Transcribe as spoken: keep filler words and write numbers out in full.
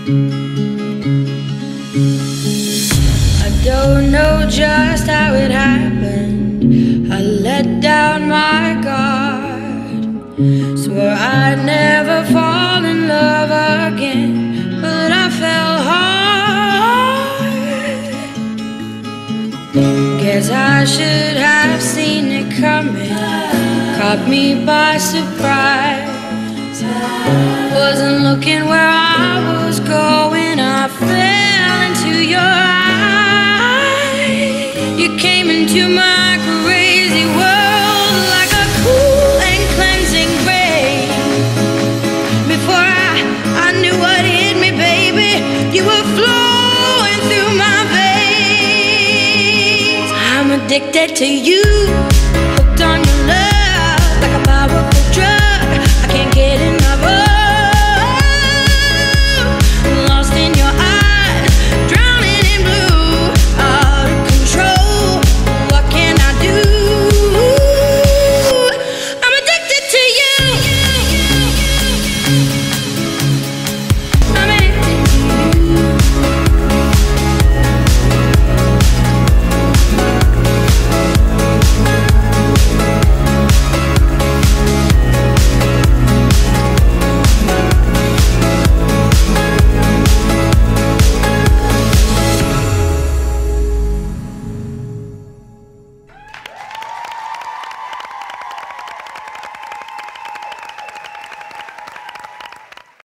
I don't know just how it happened. I let down my guard, swore I'd never fall in love again, but I fell hard. Guess I should have seen it coming, caught me by surprise. Wasn't looking where I was going, I fell into your eyes. You came into my crazy world like a cool and cleansing rain. Before I, I knew what hit me, baby, you were flowing through my veins. I'm addicted to you.